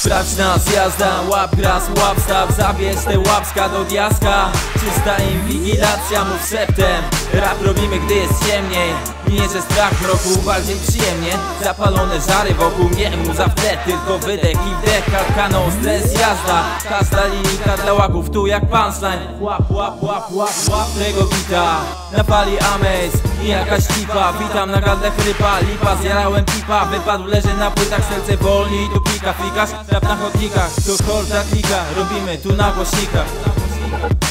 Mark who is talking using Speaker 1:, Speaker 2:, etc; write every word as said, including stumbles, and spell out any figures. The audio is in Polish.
Speaker 1: Sprawdź nas, jazda, łap gras, łap staw, zabierz te łapska do diaska. Czysta inwigilacja, mów septem. Rap robimy, gdy jest ciemniej. Nie, że strach w roku, bardziej przyjemnie. Zapalone żary wokół mnie, muza w tle, tylko wydech i wdech. Kalkano, stres, jazda. Każda linijka dla łaków, tu jak punchline. Łap, łap, łap, łap, łap tego bita. Na fali amaze i jakaś lipa. Witam na gardle chrypa, lipa, zjarałem pipa. Wypadł, leży na płytach, serce wolni. Tu pika, flikasz, rap na chodnikach. To horda klika, robimy tu na głośnikach.